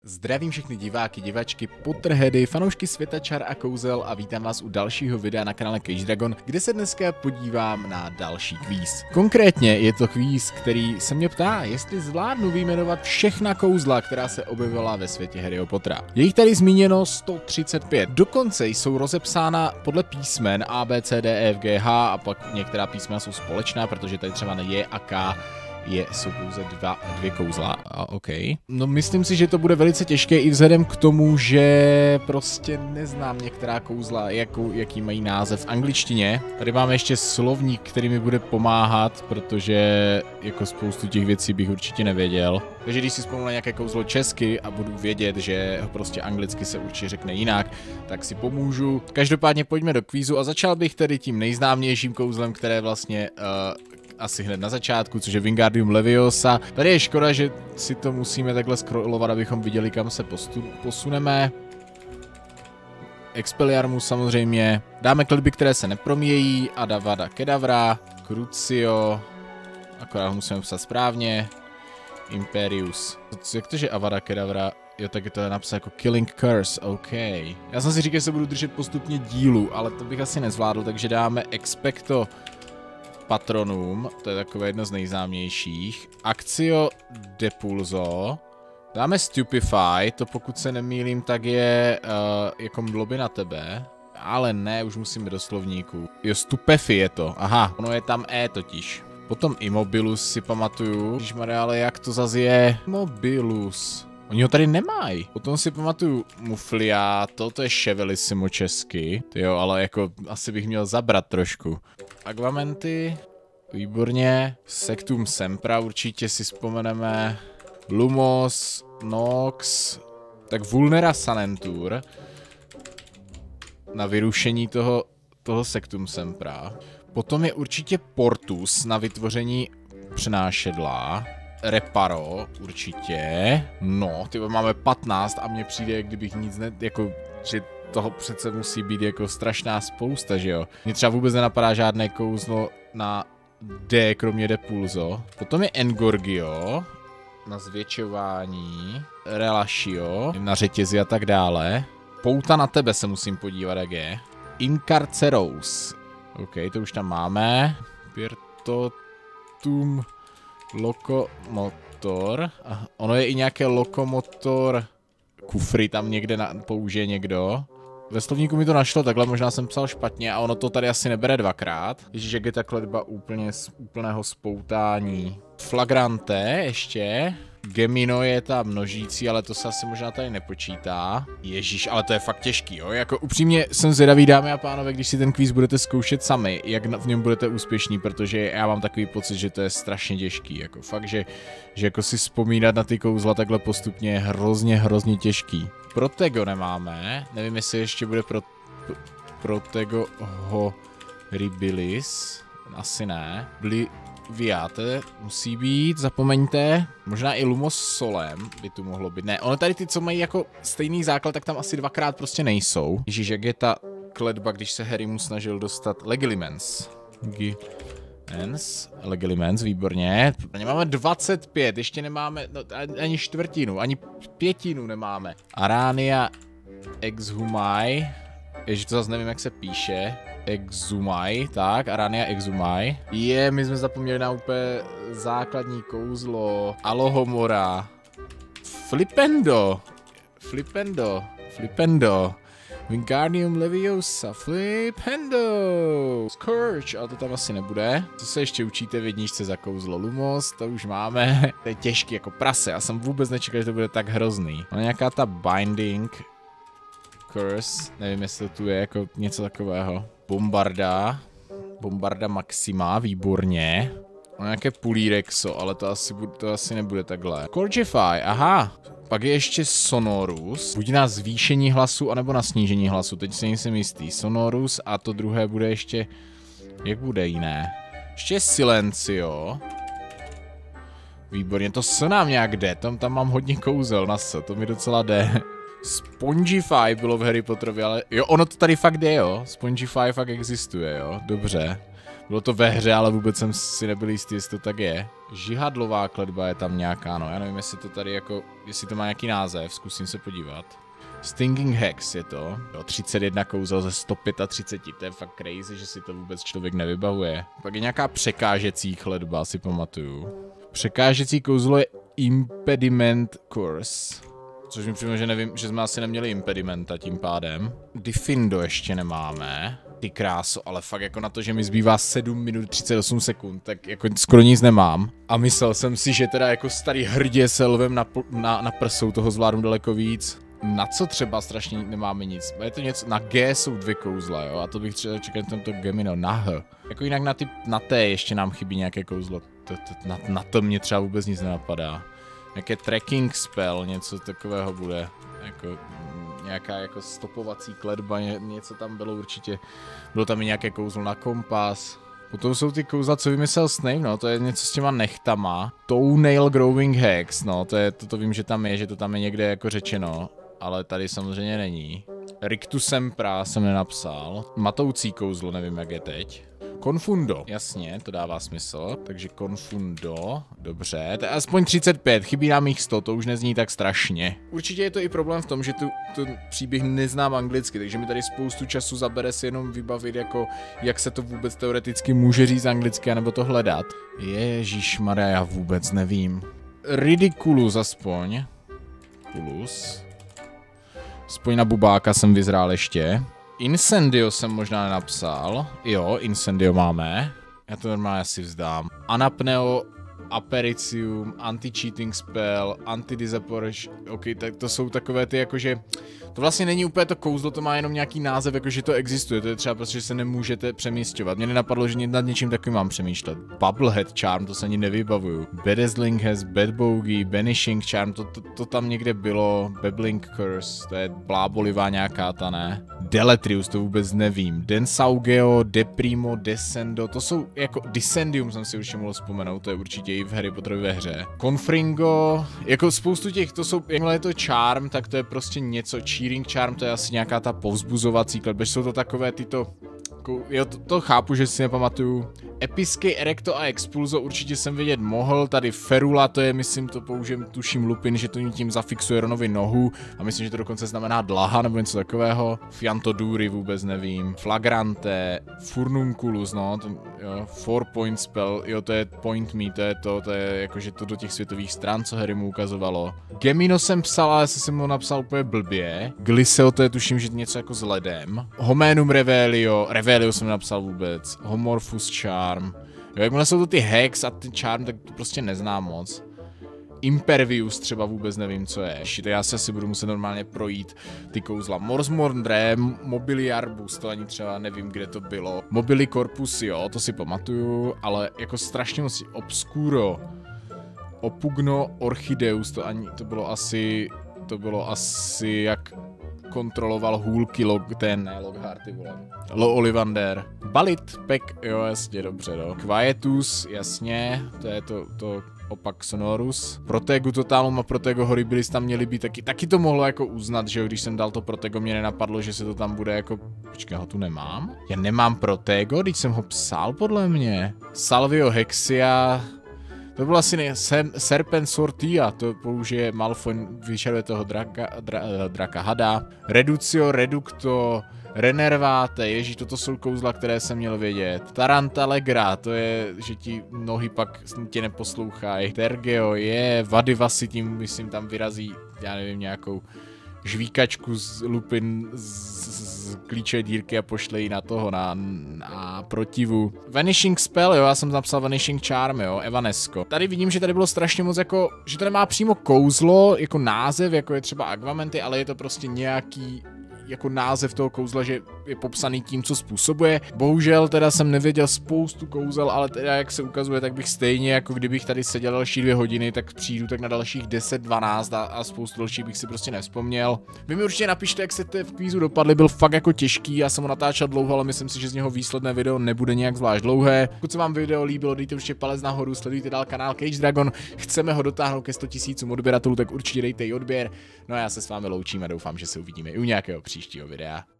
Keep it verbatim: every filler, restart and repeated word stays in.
Zdravím všechny diváky, divačky, Potterheady, fanoušky světa čar a kouzel a vítám vás u dalšího videa na kanále Cage Dragon, kde se dneska podívám na další kvíz. Konkrétně je to kvíz, který se mě ptá, jestli zvládnu vyjmenovat všechna kouzla, která se objevila ve světě Harryho Pottera. Je jich tady zmíněno sto třicet pět, dokonce jsou rozepsána podle písmen A, B, C, D, E, F, G, H a pak některá písmena jsou společná, protože tady třeba na J a K je, jsou pouze dva, dvě kouzla. A OK. No myslím si, že to bude velice těžké i vzhledem k tomu, že prostě neznám některá kouzla, jako, jaký mají název v angličtině. Tady máme ještě slovník, který mi bude pomáhat, protože jako spoustu těch věcí bych určitě nevěděl. Takže když si vzpomenu na nějaké kouzlo česky a budu vědět, že prostě anglicky se určitě řekne jinak, tak si pomůžu. Každopádně pojďme do kvízu a začal bych tedy tím nejznámějším kouzlem, které vlastně uh, asi hned na začátku, což je Wingardium Leviosa. Tady je škoda, že si to musíme takhle scrollovat, abychom viděli, kam se posuneme. Expelliarmus samozřejmě. Dáme kletby, které se nepromíjejí. Avada Kedavra, Crucio, akorát ho musíme psat správně. Imperius. Jak to, že Avada Kedavra? Jo, tak je to napsat jako Killing Curse, OK. Já jsem si říkal, že se budu držet postupně dílu, ale to bych asi nezvládl, takže dáme Expecto Patronum, to je takové jedno z nejznámějších. Actio Depulso. Dáme Stupefy, to pokud se nemýlím, tak je uh, jako mdloby na tebe. Ale ne, už musíme do slovníku. Jo, Stupefy je to, aha, ono je tam E totiž. Potom Immobilus si pamatuju. Ježišmarja, ale jak to zase je? Immobilus. Oni ho tady nemají. Potom si pamatuju Mufliato, to je Chevelissimo česky. Jo, ale jako asi bych měl zabrat trošku. Agvamenty, výborně. Sectum Sempra určitě si vzpomeneme. Lumos, Nox, tak Vulnera Sanentur. Na vyrušení toho, toho Sectum Sempra. Potom je určitě Portus na vytvoření přenášedla. Reparo, určitě. No, ty máme patnáct a mně přijde, kdybych nic ne... jako, že toho přece musí být jako strašná spousta, že jo? Mně třeba vůbec nenapadá žádné kouzlo na D, kromě Depulso. Potom je Engorgio na zvětšování. Relatio na řetězy a tak dále. Pouta na tebe se musím podívat, jak je. Incarceros. OK, to už tam máme. Pirtotum Lokomotor. Ono je i nějaké lokomotor kufry tam někde na, použije někdo. Ve slovníku mi to našlo, takhle možná jsem psal špatně a ono to tady asi nebere dvakrát. Ježíš, jak je ta kletba úplně z úplného spoutání. Flagrante ještě. Gemino je ta množící, ale to se asi možná tady nepočítá. Ježíš, ale to je fakt těžký, jo? Jako upřímně jsem zvědavý, dámy a pánové, když si ten kvíz budete zkoušet sami, jak v něm budete úspěšní, protože já mám takový pocit, že to je strašně těžký. Jako fakt, že, že jako si vzpomínat na ty kouzla takhle postupně je hrozně, hrozně těžký. Protego nemáme, nevím, jestli ještě bude pro, pro, Protego Horribilis, asi ne. Bli, Viate musí být, zapomeňte. Možná i Lumos Solem by tu mohlo být. Ne, ono tady ty, co mají jako stejný základ, tak tam asi dvakrát prostě nejsou. Ježíš, jak je ta kletba, když se Harry mu snažil dostat Legilimens. Legilimens, Legilimens, výborně. Máme dvacet pět, ještě nemáme no, ani čtvrtinu, ani pětinu nemáme. Arania Exhumai. Ježiš, to zase nevím, jak se píše. Exhumai, tak, Arania Exhumai. Je, my jsme zapomněli na úplně základní kouzlo. Alohomora. Flipendo. Flipendo. Flipendo. Wingardium Leviosa. Flipendo. Scourge, ale to tam asi nebude. Co se ještě učíte v jedničce za kouzlo? Lumos, to už máme. To je těžký jako prase, já jsem vůbec nečekal, že to bude tak hrozný. No nějaká ta Binding Curse, nevím, jestli tu je jako něco takového. Bombarda. Bombarda Maxima, výborně. No nějaké Pulirexo, ale to asi, to asi nebude takhle. Scourgify, aha. Pak je ještě Sonorus. Buď na zvýšení hlasu, anebo na snížení hlasu. Teď si nejsem jistý. Sonorus a to druhé bude ještě... Jak bude jiné? Ještě Silencio. Výborně, to se nám nějak jde. Tam, tam mám hodně kouzel na S, to mi docela jde. Spongify bylo v Harry Potterovi, ale jo, ono to tady fakt je, jo. Spongify fakt existuje, jo. Dobře. Bylo to ve hře, ale vůbec jsem si nebyl jistý, jestli to tak je. Žihadlová kletba je tam nějaká, no já nevím, jestli to tady jako, jestli to má nějaký název, zkusím se podívat. Stinging Hex je to, jo, třicet jedna kouzel ze sto třicet pět, to je fakt crazy, že si to vůbec člověk nevybavuje. Pak je nějaká překážecí kletba, si pamatuju. Překážecí kouzlo je Impediment Curse. Což mi přijde, že nevím, že jsme asi neměli impedimenta tím pádem. Diffindo ještě nemáme. Ty kráso, ale fakt jako na to, že mi zbývá sedm minut třicet osm sekund, tak jako skoro nic nemám. A myslel jsem si, že teda jako starý hrdě se lvem na, na, na prsou toho zvládnu daleko víc. Na co třeba strašně nemáme nic. Je to něco, na G jsou dvě kouzla, jo, a to bych třeba čekal tento Gemino, na H. Jako jinak na, ty, na T ještě nám chybí nějaké kouzlo, to, to, na, na to mě třeba vůbec nic nenapadá. Nějaké tracking spell, něco takového bude, jako nějaká jako stopovací kletba, ně, něco tam bylo určitě, bylo tam i nějaké kouzlo na kompas. Potom jsou ty kouzla, co vymyslel Snape, no, to je něco s těma nechtama. Toenail Growing Hex, no, to je, to, to vím, že tam je, že to tam je někde jako řečeno, ale tady samozřejmě není. Rictus Sempra jsem nenapsal, matoucí kouzlo, nevím, jak je teď. Confundo, jasně, to dává smysl, takže Confundo, dobře, to je aspoň třicet pět, chybí nám jich sto, to už nezní tak strašně. Určitě je to i problém v tom, že tu, ten příběh neznám anglicky, takže mi tady spoustu času zabere si jenom vybavit, jako jak se to vůbec teoreticky může říct anglicky, anebo to hledat. Ježišmarja, já vůbec nevím. Ridiculous aspoň. Kulus. Aspoň na bubáka jsem vyzrál ještě. Incendio jsem možná nenapsal. Jo, Incendio máme. Já to normálně asi vzdám. Anapneo, Apericium, Anti-Cheating Spell, Anti-Disapporation. Ok, tak to jsou takové ty jakože... To vlastně není úplně to kouzlo, to má jenom nějaký název, jakože to existuje. To je třeba prostě, že se nemůžete přemísťovat. Mně nenapadlo, že nad něčím takovým mám přemýšlet. Bubblehead Charm, to se ani nevybavuju. Bedazzling Has, Bad Bogey, Banishing Charm, to, to, to tam někde bylo. Babbling Curse, to je blábolivá nějaká ta, ne? Deletrius, to vůbec nevím. Densaugeo, Deprimo, Descendo, to jsou jako Descendium jsem si určitě mohl vzpomenout, to je určitě i v Harry Potterovi ve hře. Confringo, jako spoustu těch, to jsou, jakmile je to Charm, tak to je prostě něco. Cheering Charm, to je asi nějaká ta povzbuzovací kletba, jsou to takové tyto, jo, to, to chápu, že si nepamatuju. Episký Erecto a Expulso určitě jsem vědět mohl, tady Ferula, to je, myslím, to použijem, tuším Lupin, že to tím zafixuje Ronovi nohu a myslím, že to dokonce znamená dlaha nebo něco takového. Fiantoduri vůbec nevím. Flagrante, Furnunculus, no, to, jo, Four Point Spell, jo, to je Point Me, to je to, to je jakože to do těch světových stran, co Harry mu ukazovalo. Gemino jsem psal, ale jsem mu napsal úplně blbě. Gliseo, to je tuším, že něco jako s ledem. Homenum Revelio, Revelio jsem napsal vůbec. Homorphus Charm. Jo, jakmile jsou to ty Hex a ty Charm, tak to prostě neznám moc. Impervius třeba vůbec nevím, co je. To já se asi budu muset normálně projít ty kouzla. Morsmordre, Mobiliarbus, to ani třeba nevím, kde to bylo. Mobili Corpus, jo, to si pamatuju, ale jako strašně moc. Obscuro. Opugno Orchideus, to ani, to bylo asi, to bylo asi jak kontroloval hůlky log, ten, ne, Lockhart, ty vole. Lo Ollivander. Balit, Pek, jo, jasně, dobře, no. Quietus, jasně, to je to, to opak Sonorus. Protego Totalum a Protego Horribilis tam měly být taky, taky to mohlo jako uznat, že jo, když jsem dal to Protego, mě nenapadlo, že se to tam bude jako, počkej, ho tu nemám? Já nemám Protego, když jsem ho psal podle mě. Salvio Hexia, to bylo asi ne, Sem, Serpent Sortia, to použije Malfoy, vyšaruje toho draka, dra, draka hada. Reducio, Reducto, Renervate, ježí, toto jsou kouzla, které jsem měl vědět. Tarantalegra, to je, že ti nohy pak tě neposlouchají. Tergeo je, Vadivasi tím, myslím, tam vyrazí, já nevím, nějakou žvíkačku z Lupin z, z klíče dírky a pošle ji na toho, na, na protivu. Vanishing Spell, jo, já jsem napsal Vanishing Charm, jo, Evanesco. Tady vidím, že tady bylo strašně moc jako, že to nemá přímo kouzlo, jako název, jako je třeba Agvamenty, ale je to prostě nějaký jako název toho kouzla, že je popsaný tím, co způsobuje. Bohužel teda jsem nevěděl spoustu kouzel, ale teda jak se ukazuje, tak bych stejně, jako kdybych tady seděl další dvě hodiny, tak přijdu tak na dalších deset dvanáct a, a spoustu dalších bych si prostě nevzpomněl. Vy mi určitě napište, jak se ty v kvízu dopadly, byl fakt jako těžký, já jsem ho natáčel dlouho, ale myslím si, že z něho výsledné video nebude nějak zvlášť dlouhé. Pokud se vám video líbilo, dejte určitě palec nahoru, sledujte dál kanál Cage Dragon, chceme ho dotáhnout ke sto tisícům odběratelů, tak určitě dejte i odběr. No a já se s vámi loučím a doufám, že se uvidíme i u nějakého příštího videa.